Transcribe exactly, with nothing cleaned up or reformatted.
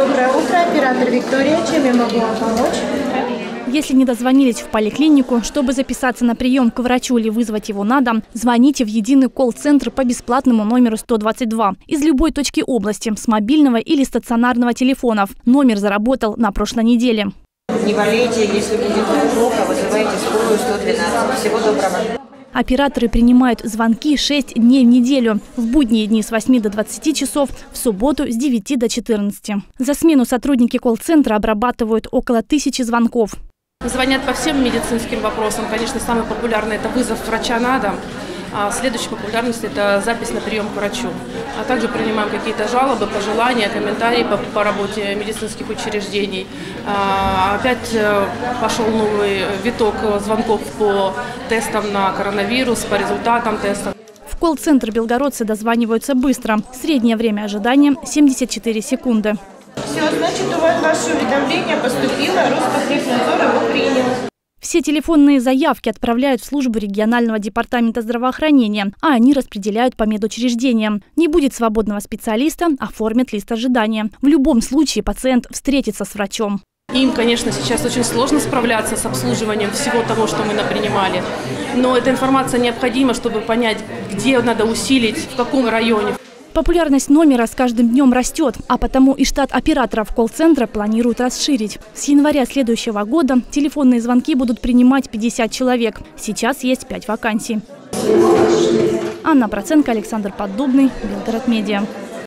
Доброе утро, оператор Виктория. Чем я могу вам помочь? Если не дозвонились в поликлинику, чтобы записаться на прием к врачу или вызвать его на дом, звоните в единый колл-центр по бесплатному номеру сто двадцать два из любой точки области, с мобильного или стационарного телефонов. Номер заработал на прошлой неделе. Не болейте, если будет плохо, вызывайте скорую сто двенадцать. Всего доброго. Операторы принимают звонки шесть дней в неделю. В будние дни с восьми до двадцати часов, в субботу с девяти до четырнадцати. За смену сотрудники колл-центра обрабатывают около тысячи звонков. Звонят по всем медицинским вопросам. Конечно, самый популярный – это вызов врача на дом. А следующая популярность – это запись на прием к врачу. А также принимаем какие-то жалобы, пожелания, комментарии по, по работе медицинских учреждений. А, опять пошел новый виток звонков по тестам на коронавирус, по результатам тестов. В колл-центр белгородцы дозваниваются быстро. Среднее время ожидания – семьдесят четыре секунды. Все, значит, у вас ваше уведомление поступило, Роспотребнадзор его принял. Все телефонные заявки отправляют в службу регионального департамента здравоохранения, а они распределяют по медучреждениям. Не будет свободного специалиста, оформят лист ожидания. В любом случае пациент встретится с врачом. Им, конечно, сейчас очень сложно справляться с обслуживанием всего того, что мы напринимали. Но эта информация необходима, чтобы понять, где надо усилить, в каком районе. Популярность номера с каждым днем растет, а потому и штат операторов колл-центра планируют расширить. С января следующего года телефонные звонки будут принимать пятьдесят человек. Сейчас есть пять вакансий. Анна Проценко, Александр Поддубный, Белгород Медиа.